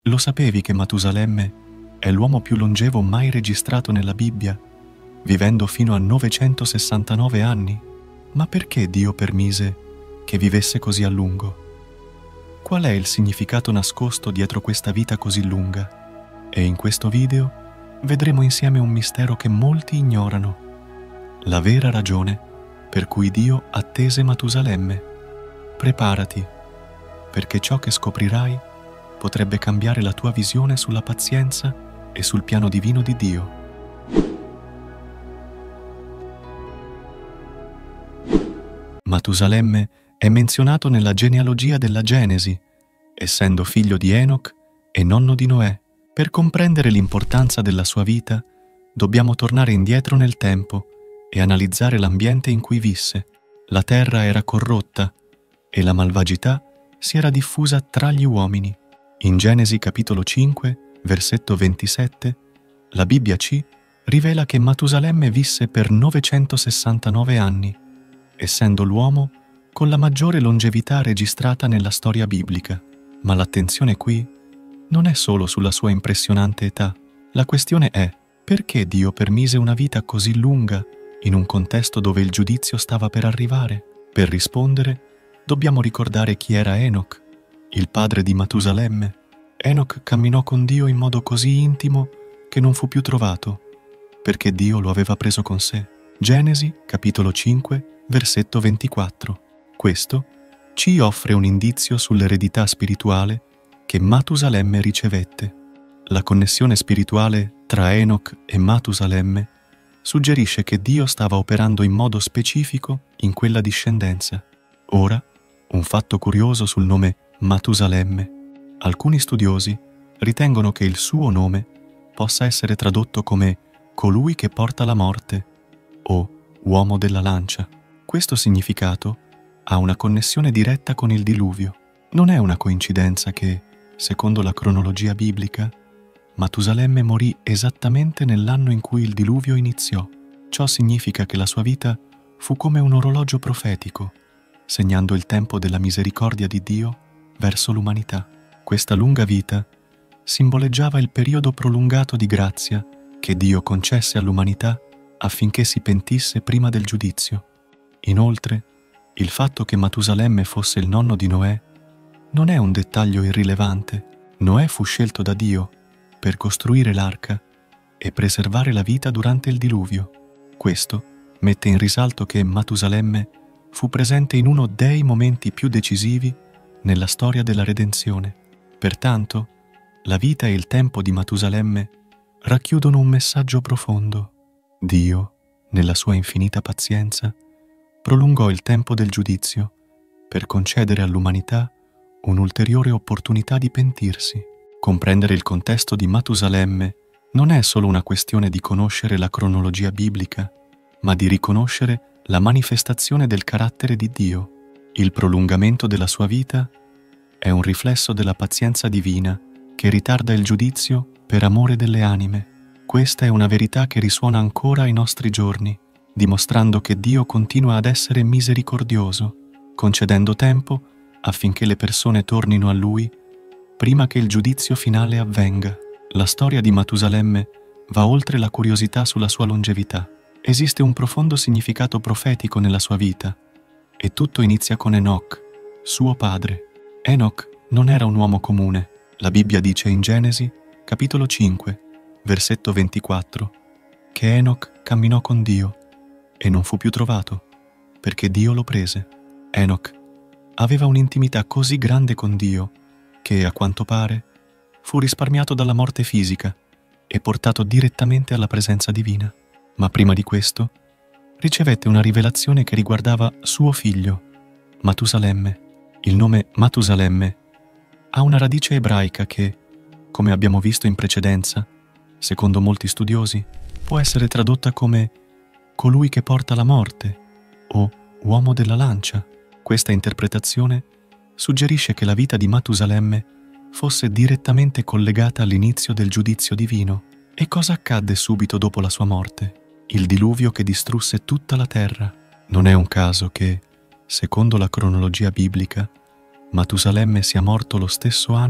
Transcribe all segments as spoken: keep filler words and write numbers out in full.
Lo sapevi che Matusalemme è l'uomo più longevo mai registrato nella Bibbia, vivendo fino a novecentosessantanove anni? Ma perché Dio permise che vivesse così a lungo? Qual è il significato nascosto dietro questa vita così lunga? E in questo video vedremo insieme un mistero che molti ignorano. La vera ragione per cui Dio attese Matusalemme. Preparati, perché ciò che scoprirai potrebbe cambiare la tua visione sulla pazienza e sul piano divino di Dio. Matusalemme è menzionato nella genealogia della Genesi, essendo figlio di Enoch e nonno di Noè. Per comprendere l'importanza della sua vita, dobbiamo tornare indietro nel tempo e analizzare l'ambiente in cui visse. La terra era corrotta e la malvagità si era diffusa tra gli uomini. In Genesi capitolo cinque, versetto ventisette, la Bibbia ci rivela che Matusalemme visse per novecentosessantanove anni, essendo l'uomo con la maggiore longevità registrata nella storia biblica. Ma l'attenzione qui non è solo sulla sua impressionante età. La questione è: perché Dio permise una vita così lunga in un contesto dove il giudizio stava per arrivare? Per rispondere, dobbiamo ricordare chi era Enoch, il padre di Matusalemme. Enoch camminò con Dio in modo così intimo che non fu più trovato, perché Dio lo aveva preso con sé. Genesi, capitolo cinque, versetto ventiquattro. Questo ci offre un indizio sull'eredità spirituale che Matusalemme ricevette. La connessione spirituale tra Enoch e Matusalemme suggerisce che Dio stava operando in modo specifico in quella discendenza. Ora, un fatto curioso sul nome Matusalemme. Alcuni studiosi ritengono che il suo nome possa essere tradotto come colui che porta la morte o uomo della lancia. Questo significato ha una connessione diretta con il diluvio. Non è una coincidenza che, secondo la cronologia biblica, Matusalemme morì esattamente nell'anno in cui il diluvio iniziò. Ciò significa che la sua vita fu come un orologio profetico, segnando il tempo della misericordia di Dio verso l'umanità. Questa lunga vita simboleggiava il periodo prolungato di grazia che Dio concesse all'umanità affinché si pentisse prima del giudizio. Inoltre, il fatto che Matusalemme fosse il nonno di Noè non è un dettaglio irrilevante. Noè fu scelto da Dio per costruire l'arca e preservare la vita durante il diluvio. Questo mette in risalto che Matusalemme fu presente in uno dei momenti più decisivi nella storia della redenzione. Pertanto, la vita e il tempo di Matusalemme racchiudono un messaggio profondo. Dio, nella sua infinita pazienza, prolungò il tempo del giudizio per concedere all'umanità un'ulteriore opportunità di pentirsi. Comprendere il contesto di Matusalemme non è solo una questione di conoscere la cronologia biblica, ma di riconoscere la manifestazione del carattere di Dio. Il prolungamento della sua vita è un riflesso della pazienza divina che ritarda il giudizio per amore delle anime. Questa è una verità che risuona ancora ai nostri giorni, dimostrando che Dio continua ad essere misericordioso, concedendo tempo affinché le persone tornino a Lui prima che il giudizio finale avvenga. La storia di Matusalemme va oltre la curiosità sulla sua longevità. Esiste un profondo significato profetico nella sua vita, e tutto inizia con Enoch, suo padre. Enoch non era un uomo comune. La Bibbia dice in Genesi, capitolo cinque, versetto ventiquattro, che Enoch camminò con Dio e non fu più trovato, perché Dio lo prese. Enoch aveva un'intimità così grande con Dio che, a quanto pare, fu risparmiato dalla morte fisica e portato direttamente alla presenza divina. Ma prima di questo, ricevette una rivelazione che riguardava suo figlio, Matusalemme. Il nome Matusalemme ha una radice ebraica che, come abbiamo visto in precedenza, secondo molti studiosi, può essere tradotta come colui che porta la morte o uomo della lancia. Questa interpretazione suggerisce che la vita di Matusalemme fosse direttamente collegata all'inizio del giudizio divino. E cosa accadde subito dopo la sua morte? Il diluvio che distrusse tutta la terra. Non è un caso che, secondo la cronologia biblica, Matusalemme sia morto lo stesso anno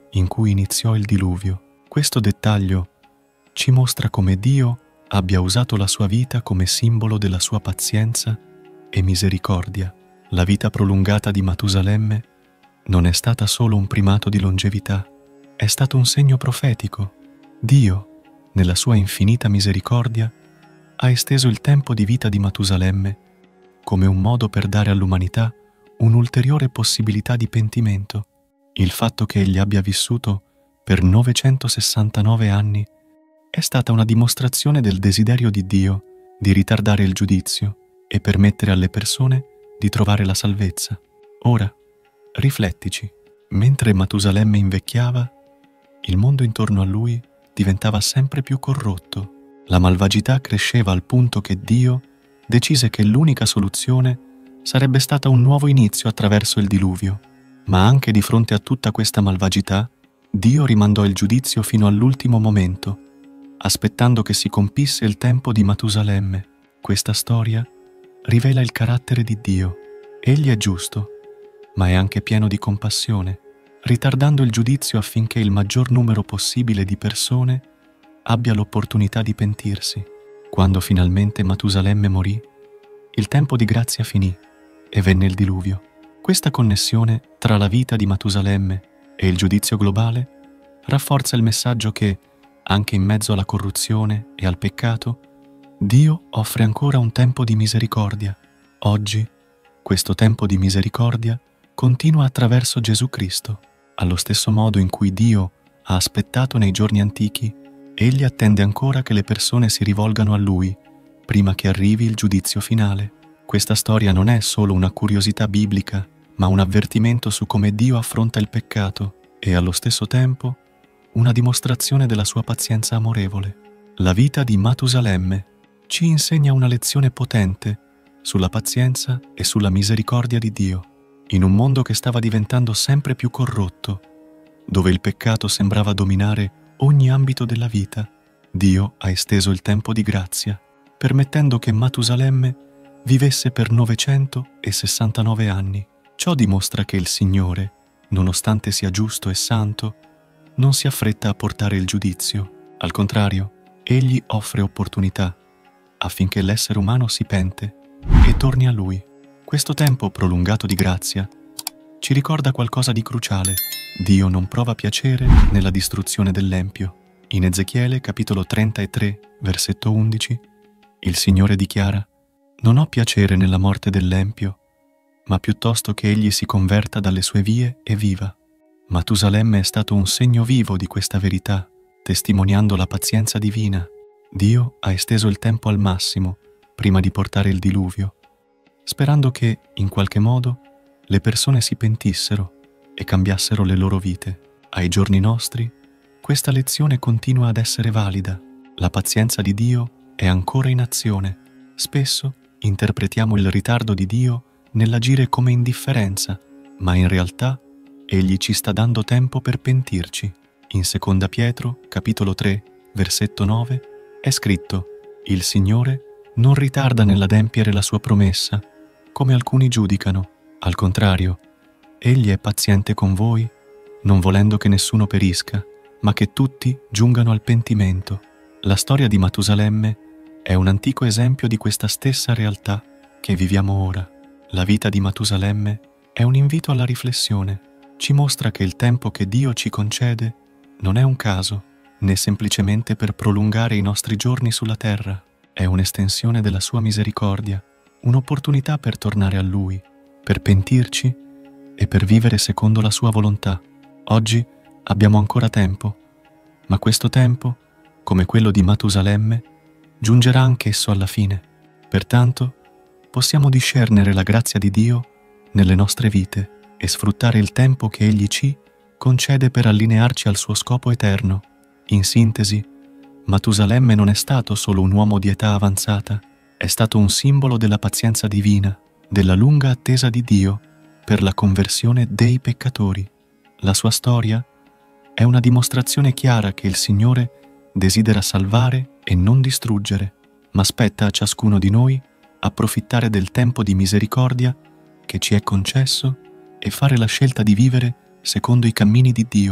in cui iniziò il diluvio. Questo dettaglio ci mostra come Dio abbia usato la sua vita come simbolo della sua pazienza e misericordia. La vita prolungata di Matusalemme non è stata solo un primato di longevità, è stato un segno profetico. Dio, nella sua infinita misericordia, ha esteso il tempo di vita di Matusalemme come un modo per dare all'umanità un'ulteriore possibilità di pentimento. Il fatto che egli abbia vissuto per novecentosessantanove anni è stata una dimostrazione del desiderio di Dio di ritardare il giudizio e permettere alle persone di trovare la salvezza. Ora, riflettici. Mentre Matusalemme invecchiava, il mondo intorno a lui diventava sempre più corrotto. La malvagità cresceva al punto che Dio decise che l'unica soluzione sarebbe stata un nuovo inizio attraverso il diluvio. Ma anche di fronte a tutta questa malvagità, Dio rimandò il giudizio fino all'ultimo momento, aspettando che si compisse il tempo di Matusalemme. Questa storia rivela il carattere di Dio. Egli è giusto, ma è anche pieno di compassione, ritardando il giudizio affinché il maggior numero possibile di persone abbia l'opportunità di pentirsi. Quando finalmente Matusalemme morì, il tempo di grazia finì e venne il diluvio. Questa connessione tra la vita di Matusalemme e il giudizio globale rafforza il messaggio che, anche in mezzo alla corruzione e al peccato, Dio offre ancora un tempo di misericordia. Oggi, questo tempo di misericordia continua attraverso Gesù Cristo. Allo stesso modo in cui Dio ha aspettato nei giorni antichi, Egli attende ancora che le persone si rivolgano a Lui prima che arrivi il giudizio finale. Questa storia non è solo una curiosità biblica, ma un avvertimento su come Dio affronta il peccato e, allo stesso tempo, una dimostrazione della sua pazienza amorevole. La vita di Matusalemme ci insegna una lezione potente sulla pazienza e sulla misericordia di Dio. In un mondo che stava diventando sempre più corrotto, dove il peccato sembrava dominare ogni ambito della vita, Dio ha esteso il tempo di grazia, permettendo che Matusalemme vivesse per novecentosessantanove anni. Ciò dimostra che il Signore, nonostante sia giusto e santo, non si affretta a portare il giudizio. Al contrario, Egli offre opportunità affinché l'essere umano si pente e torni a Lui. Questo tempo prolungato di grazia ci ricorda qualcosa di cruciale. Dio non prova piacere nella distruzione dell'empio. In Ezechiele, capitolo trentatré, versetto undici, il Signore dichiara: «Non ho piacere nella morte dell'empio, ma piuttosto che egli si converta dalle sue vie e viva». Matusalemme è stato un segno vivo di questa verità, testimoniando la pazienza divina. Dio ha esteso il tempo al massimo prima di portare il diluvio, sperando che, in qualche modo, le persone si pentissero e cambiassero le loro vite. Ai giorni nostri, questa lezione continua ad essere valida. La pazienza di Dio è ancora in azione. Spesso interpretiamo il ritardo di Dio nell'agire come indifferenza, ma in realtà Egli ci sta dando tempo per pentirci. In seconda Pietro, capitolo tre, versetto nove, è scritto: «Il Signore non ritarda nell'adempiere la sua promessa, come alcuni giudicano. Al contrario, Egli è paziente con voi, non volendo che nessuno perisca, ma che tutti giungano al pentimento». La storia di Matusalemme è un antico esempio di questa stessa realtà che viviamo ora. La vita di Matusalemme è un invito alla riflessione. Ci mostra che il tempo che Dio ci concede non è un caso, né semplicemente per prolungare i nostri giorni sulla terra. È un'estensione della sua misericordia, un'opportunità per tornare a Lui, per pentirci e per vivere secondo la sua volontà. Oggi abbiamo ancora tempo, ma questo tempo, come quello di Matusalemme, giungerà anch'esso alla fine. Pertanto, possiamo discernere la grazia di Dio nelle nostre vite e sfruttare il tempo che Egli ci concede per allinearci al suo scopo eterno. In sintesi, Matusalemme non è stato solo un uomo di età avanzata, è stato un simbolo della pazienza divina, della lunga attesa di Dio per la conversione dei peccatori. La sua storia è una dimostrazione chiara che il Signore desidera salvare e non distruggere, ma spetta a ciascuno di noi approfittare del tempo di misericordia che ci è concesso e fare la scelta di vivere secondo i cammini di Dio.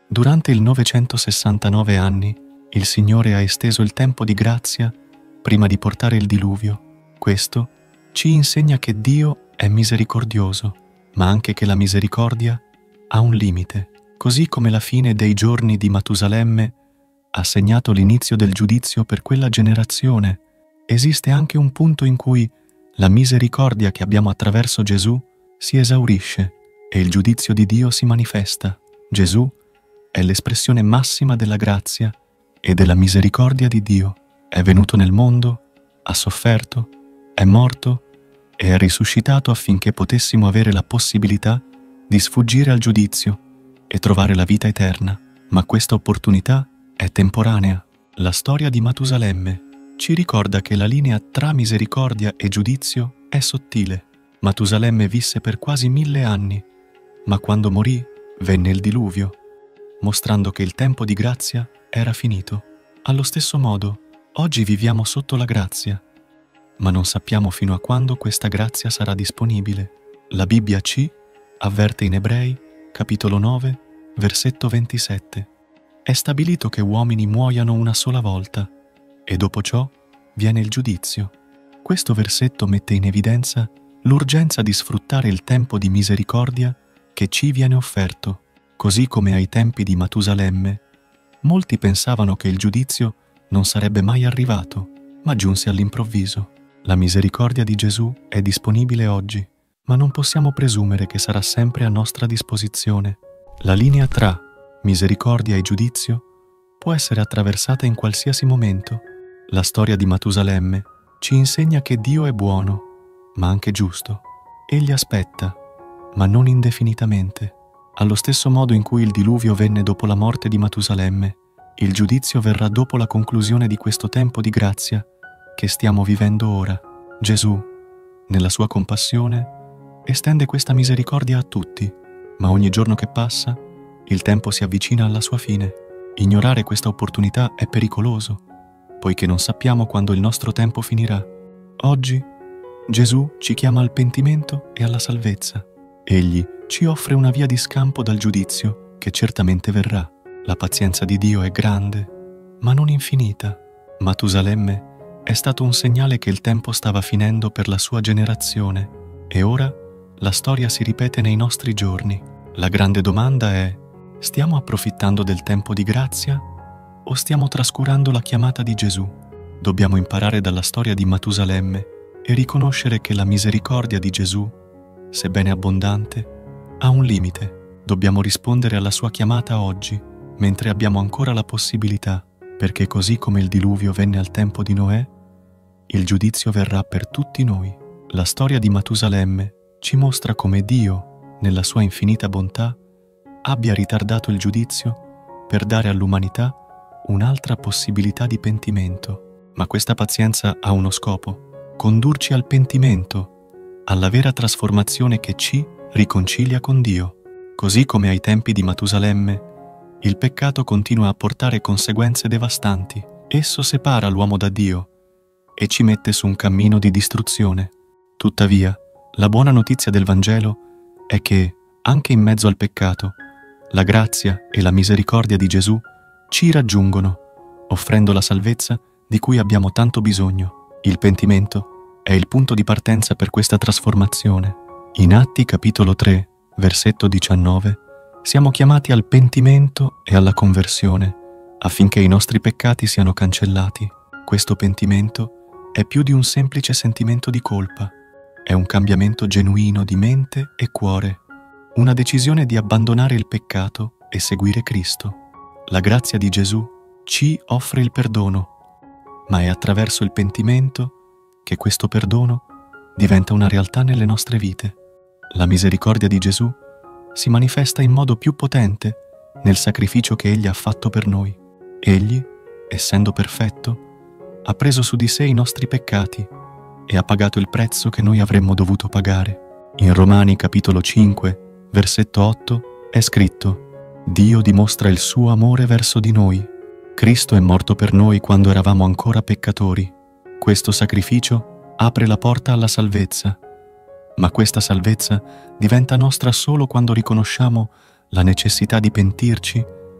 Durante il novecentosessantanove anni, il Signore ha esteso il tempo di grazia prima di portare il diluvio. Questo ci insegna che Dio è misericordioso, ma anche che la misericordia ha un limite. Così come la fine dei giorni di Matusalemme ha segnato l'inizio del giudizio per quella generazione, esiste anche un punto in cui la misericordia che abbiamo attraverso Gesù si esaurisce e il giudizio di Dio si manifesta. Gesù è l'espressione massima della grazia e della misericordia di Dio. È venuto nel mondo, ha sofferto, è morto e è risuscitato affinché potessimo avere la possibilità di sfuggire al giudizio e trovare la vita eterna. Ma questa opportunità è temporanea. La storia di Matusalemme ci ricorda che la linea tra misericordia e giudizio è sottile. Matusalemme visse per quasi mille anni, ma quando morì venne il diluvio, mostrando che il tempo di grazia era finito. Allo stesso modo, oggi viviamo sotto la grazia, ma non sappiamo fino a quando questa grazia sarà disponibile. La Bibbia ci avverte in Ebrei, capitolo nove, versetto ventisette. È stabilito che uomini muoiano una sola volta e dopo ciò viene il giudizio. Questo versetto mette in evidenza l'urgenza di sfruttare il tempo di misericordia che ci viene offerto. Così come ai tempi di Matusalemme, molti pensavano che il giudizio non sarebbe mai arrivato, ma giunse all'improvviso. La misericordia di Gesù è disponibile oggi, ma non possiamo presumere che sarà sempre a nostra disposizione. La linea tra misericordia e giudizio può essere attraversata in qualsiasi momento. La storia di Matusalemme ci insegna che Dio è buono, ma anche giusto. Egli aspetta, ma non indefinitamente. Allo stesso modo in cui il diluvio venne dopo la morte di Matusalemme, il giudizio verrà dopo la conclusione di questo tempo di grazia che stiamo vivendo ora. Gesù, nella sua compassione, estende questa misericordia a tutti, ma ogni giorno che passa, il tempo si avvicina alla sua fine. Ignorare questa opportunità è pericoloso, poiché non sappiamo quando il nostro tempo finirà. Oggi, Gesù ci chiama al pentimento e alla salvezza. Egli ci offre una via di scampo dal giudizio che certamente verrà. La pazienza di Dio è grande, ma non infinita. Matusalemme è stato un segnale che il tempo stava finendo per la sua generazione e ora la storia si ripete nei nostri giorni. La grande domanda è: stiamo approfittando del tempo di grazia o stiamo trascurando la chiamata di Gesù? Dobbiamo imparare dalla storia di Matusalemme e riconoscere che la misericordia di Gesù, sebbene abbondante, ha un limite. Dobbiamo rispondere alla sua chiamata oggi, mentre abbiamo ancora la possibilità, perché così come il diluvio venne al tempo di Noè, il giudizio verrà per tutti noi. La storia di Matusalemme ci mostra come Dio, nella sua infinita bontà, abbia ritardato il giudizio per dare all'umanità un'altra possibilità di pentimento. Ma questa pazienza ha uno scopo: condurci al pentimento, alla vera trasformazione che ci riconcilia con Dio. Così come ai tempi di Matusalemme, il peccato continua a portare conseguenze devastanti. Esso separa l'uomo da Dio e ci mette su un cammino di distruzione. Tuttavia, la buona notizia del Vangelo è che, anche in mezzo al peccato, la grazia e la misericordia di Gesù ci raggiungono, offrendo la salvezza di cui abbiamo tanto bisogno. Il pentimento è il punto di partenza per questa trasformazione. In Atti capitolo tre, versetto diciannove, siamo chiamati al pentimento e alla conversione, affinché i nostri peccati siano cancellati. Questo pentimento è più di un semplice sentimento di colpa, è un cambiamento genuino di mente e cuore, una decisione di abbandonare il peccato e seguire Cristo. La grazia di Gesù ci offre il perdono, ma è attraverso il pentimento che questo perdono diventa una realtà nelle nostre vite. La misericordia di Gesù si manifesta in modo più potente nel sacrificio che Egli ha fatto per noi. Egli, essendo perfetto, ha preso su di sé i nostri peccati e ha pagato il prezzo che noi avremmo dovuto pagare. In Romani capitolo cinque, versetto otto, è scritto: Dio dimostra il suo amore verso di noi. Cristo è morto per noi quando eravamo ancora peccatori. Questo sacrificio apre la porta alla salvezza, ma questa salvezza diventa nostra solo quando riconosciamo la necessità di pentirci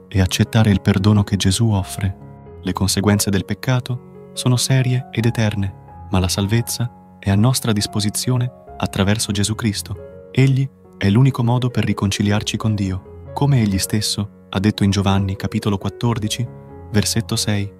e accettare il perdono che Gesù offre. Le conseguenze del peccato sono serie ed eterne, ma la salvezza è a nostra disposizione attraverso Gesù Cristo. Egli è l'unico modo per riconciliarci con Dio. Come Egli stesso ha detto in Giovanni capitolo quattordici, versetto sei: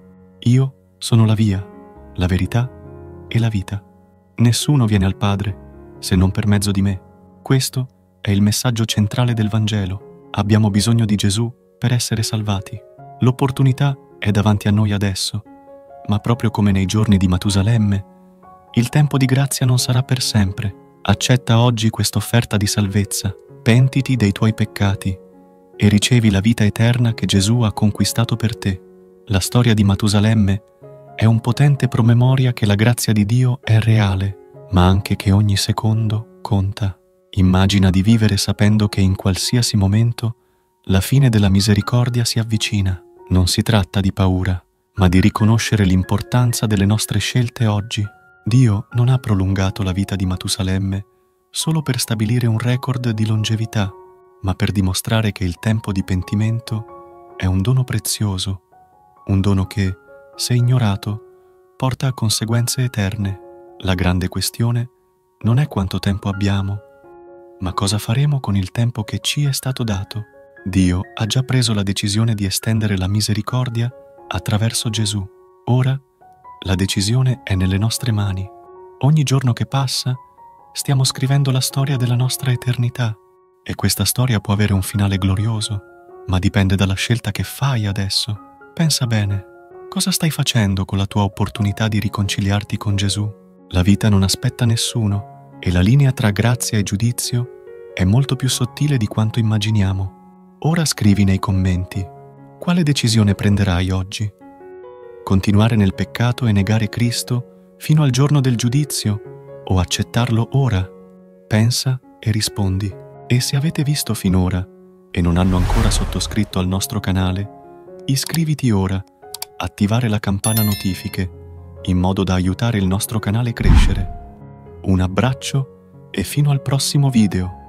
Io sono la via, la verità e la vita. Nessuno viene al Padre se non per mezzo di me. Questo è il messaggio centrale del Vangelo. Abbiamo bisogno di Gesù per essere salvati. L'opportunità è davanti a noi adesso, ma proprio come nei giorni di Matusalemme, il tempo di grazia non sarà per sempre. Accetta oggi questa offerta di salvezza, pentiti dei tuoi peccati e ricevi la vita eterna che Gesù ha conquistato per te. La storia di Matusalemme è un potente promemoria che la grazia di Dio è reale, ma anche che ogni secondo conta. Immagina di vivere sapendo che in qualsiasi momento la fine della misericordia si avvicina. Non si tratta di paura, ma di riconoscere l'importanza delle nostre scelte oggi. Dio non ha prolungato la vita di Matusalemme solo per stabilire un record di longevità, ma per dimostrare che il tempo di pentimento è un dono prezioso, un dono che, se ignorato, porta a conseguenze eterne. La grande questione non è quanto tempo abbiamo, ma cosa faremo con il tempo che ci è stato dato. Dio ha già preso la decisione di estendere la misericordia attraverso Gesù. Ora la decisione è nelle nostre mani. Ogni giorno che passa stiamo scrivendo la storia della nostra eternità e questa storia può avere un finale glorioso, ma dipende dalla scelta che fai adesso. Pensa bene, cosa stai facendo con la tua opportunità di riconciliarti con Gesù? La vita non aspetta nessuno e la linea tra grazia e giudizio è molto più sottile di quanto immaginiamo. Ora scrivi nei commenti: quale decisione prenderai oggi? Continuare nel peccato e negare Cristo fino al giorno del giudizio o accettarlo ora? Pensa e rispondi. E se avete visto finora e non hanno ancora sottoscritto al nostro canale, iscriviti ora, attivare la campana notifiche in modo da aiutare il nostro canale a crescere. Un abbraccio e fino al prossimo video!